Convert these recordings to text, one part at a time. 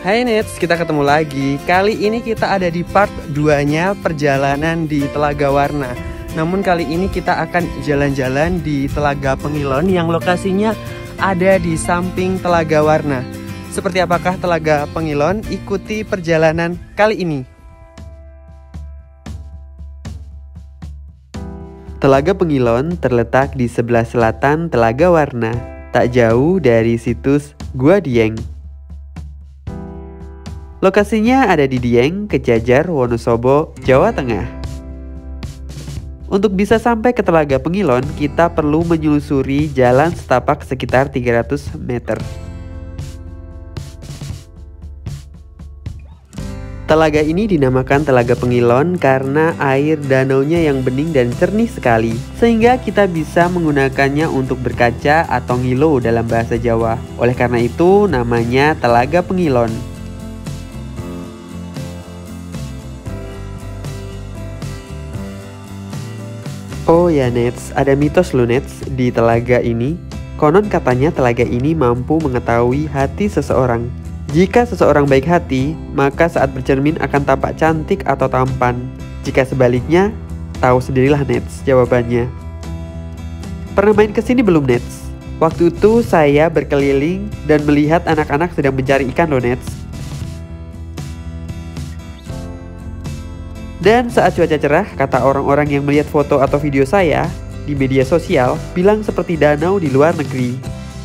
Hai Nets, kita ketemu lagi. Kali ini kita ada di part 2-nya perjalanan di Telaga Warna. Namun kali ini kita akan jalan-jalan di Telaga Pengilon yang lokasinya ada di samping Telaga Warna. Seperti apakah Telaga Pengilon? Ikuti perjalanan kali ini. Telaga Pengilon terletak di sebelah selatan Telaga Warna, tak jauh dari situs Gua Dieng. Lokasinya ada di Dieng, Kejajar, Wonosobo, Jawa Tengah. Untuk bisa sampai ke Telaga Pengilon, kita perlu menyelusuri jalan setapak sekitar 300 meter. Telaga ini dinamakan Telaga Pengilon karena air danaunya yang bening dan jernih sekali, sehingga kita bisa menggunakannya untuk berkaca atau ngilo dalam bahasa Jawa. Oleh karena itu, namanya Telaga Pengilon. Oh ya Nets, ada mitos loh Nets di telaga ini. Konon katanya telaga ini mampu mengetahui hati seseorang. Jika seseorang baik hati, maka saat bercermin akan tampak cantik atau tampan. Jika sebaliknya, tahu sendirilah Nets jawabannya. Pernah main kesini belum Nets? Waktu itu saya berkeliling dan melihat anak-anak sedang mencari ikan loh Nets. Dan saat cuaca cerah, kata orang-orang yang melihat foto atau video saya di media sosial, bilang seperti danau di luar negeri.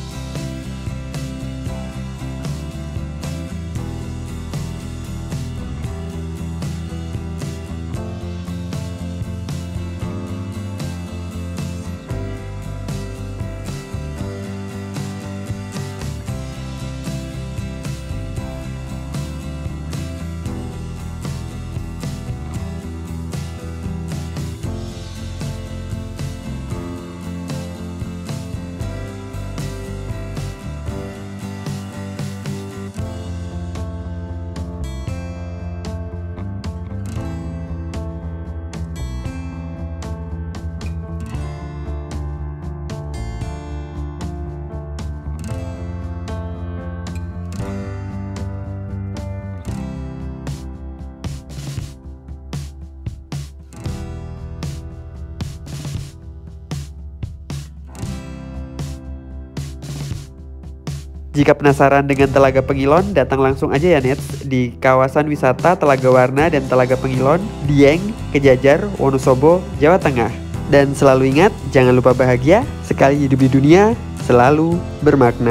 Jika penasaran dengan Telaga Pengilon, datang langsung aja ya Nets di kawasan wisata Telaga Warna dan Telaga Pengilon, Dieng, Kejajar, Wonosobo, Jawa Tengah. Dan selalu ingat, jangan lupa bahagia, sekali hidup di dunia, selalu bermakna.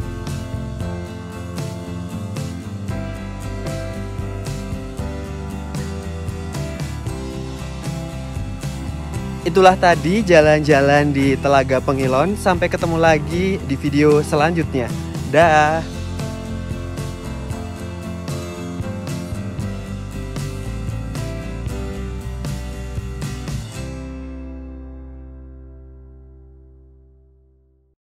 Itulah tadi jalan-jalan di Telaga Pengilon. Sampai ketemu lagi di video selanjutnya. Dah.